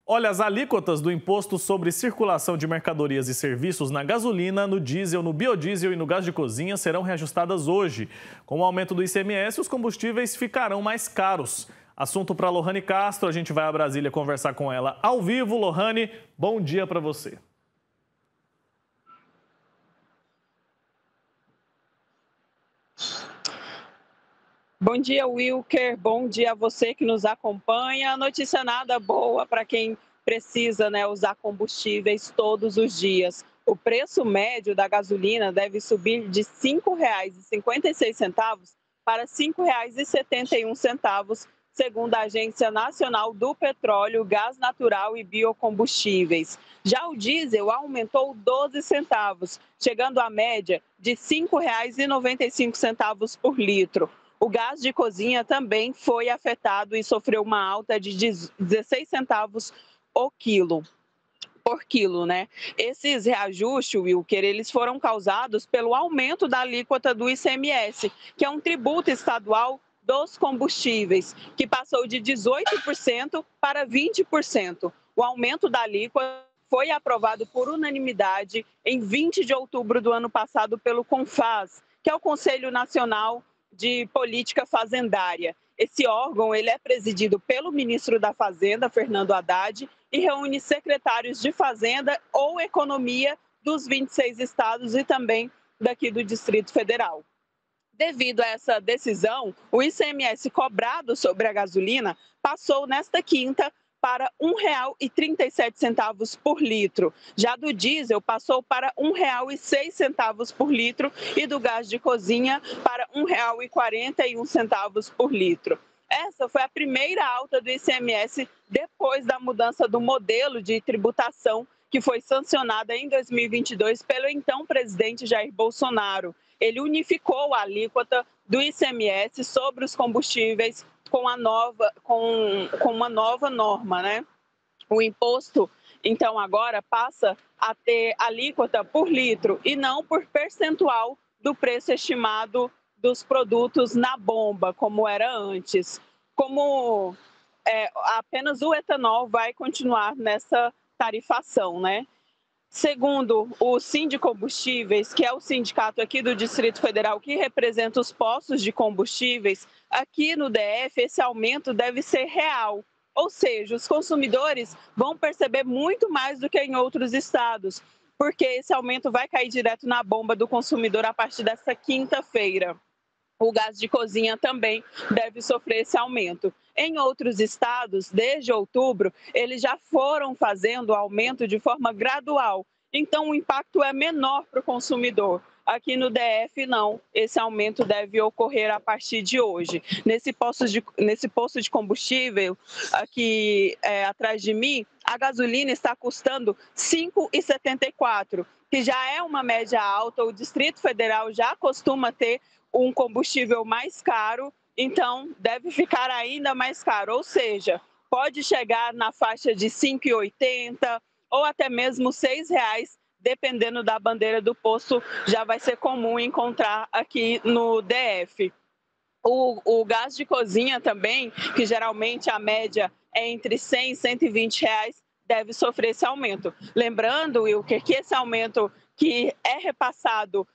Olha, as alíquotas do imposto sobre circulação de mercadorias e serviços na gasolina, no diesel, no biodiesel e no gás de cozinha serão reajustadas hoje. Com o aumento do ICMS, os combustíveis ficarão mais caros. Assunto para Lohane Castro, a gente vai a Brasília conversar com ela ao vivo. Lohane, bom dia para você. Bom dia, Wilker. Bom dia a você que nos acompanha. Notícia nada boa para quem precisa, usar combustíveis todos os dias. O preço médio da gasolina deve subir de R$ 5,56 para R$ 5,71, segundo a Agência Nacional do Petróleo, Gás Natural e Biocombustíveis. Já o diesel aumentou 12 centavos, chegando à média de R$ 5,95 por litro. O gás de cozinha também foi afetado e sofreu uma alta de 16 centavos por quilo. Esses reajustes, Wilker, eles foram causados pelo aumento da alíquota do ICMS, que é um tributo estadual dos combustíveis, que passou de 18% para 20%. O aumento da alíquota foi aprovado por unanimidade em 20 de outubro do ano passado pelo CONFAZ, que é o Conselho Nacional de Política Fazendária. Esse órgão ele é presidido pelo ministro da Fazenda, Fernando Haddad, e reúne secretários de Fazenda ou Economia dos 26 estados e também daqui do Distrito Federal. Devido a essa decisão, o ICMS cobrado sobre a gasolina passou nesta quinta para R$ 1,37 por litro. Já do diesel passou para R$ 1,06 por litro e do gás de cozinha para R$ 1,41 por litro. Essa foi a primeira alta do ICMS depois da mudança do modelo de tributação que foi sancionada em 2022 pelo então presidente Jair Bolsonaro. Ele unificou a alíquota do ICMS sobre os combustíveis com uma nova norma, O imposto, então, agora passa a ter alíquota por litro e não por percentual do preço estimado dos produtos na bomba, como era antes. Apenas o etanol vai continuar nessa tarifação, Segundo o Sindicombustíveis, que é o sindicato aqui do Distrito Federal que representa os postos de combustíveis, aqui no DF esse aumento deve ser real. Ou seja, os consumidores vão perceber muito mais do que em outros estados, porque esse aumento vai cair direto na bomba do consumidor a partir dessa quinta-feira. O gás de cozinha também deve sofrer esse aumento. Em outros estados, desde outubro, eles já foram fazendo o aumento de forma gradual. Então, o impacto é menor para o consumidor. Aqui no DF, não. Esse aumento deve ocorrer a partir de hoje. Nesse posto de combustível, aqui atrás de mim, a gasolina está custando R$ 5,74, que já é uma média alta. O Distrito Federal já costuma ter um combustível mais caro, então deve ficar ainda mais caro, ou seja, pode chegar na faixa de R$ 5,80 ou até mesmo R$ 6, dependendo da bandeira do posto, já vai ser comum encontrar aqui no DF. O gás de cozinha também, que geralmente a média é entre R$ 100 e R$ 120, deve sofrer esse aumento. Lembrando, Wilker, que esse aumento que é repassado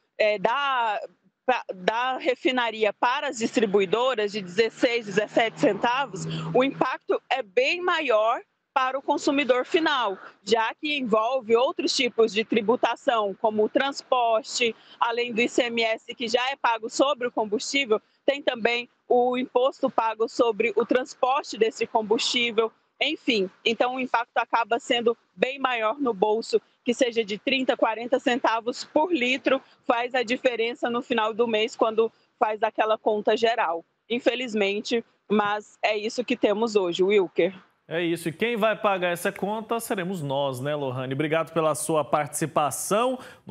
da refinaria para as distribuidoras de 16, 17 centavos, o impacto é bem maior para o consumidor final, já que envolve outros tipos de tributação, como o transporte, além do ICMS que já é pago sobre o combustível, tem também o imposto pago sobre o transporte desse combustível. Enfim, então o impacto acaba sendo bem maior no bolso, que seja de 30, 40 centavos por litro, faz a diferença no final do mês quando faz aquela conta geral. Infelizmente, mas é isso que temos hoje, Wilker. É isso, e quem vai pagar essa conta seremos nós, Lohane? Obrigado pela sua participação.